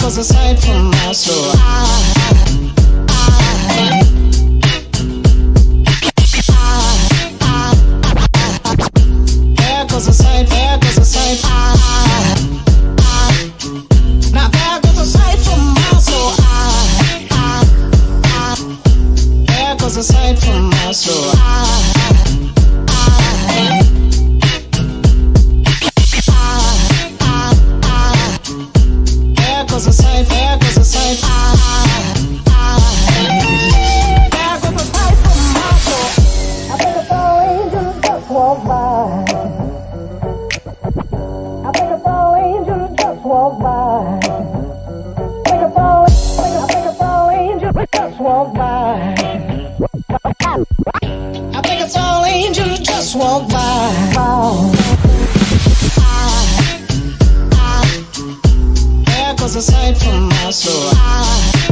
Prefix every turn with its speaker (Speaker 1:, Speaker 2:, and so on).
Speaker 1: goes a sight from my soul. There goes a sight, there goes a sight. Now there goes a sight from my soul. There goes a sight from my soul. There goes a sight, there goes a sight. There goes a sight from my soul. I think a fall angel just walked by. I think a fall angel just walked by. I think a fall angel just walked by. I think a fall angel just walked by. There goes a sight from my soul.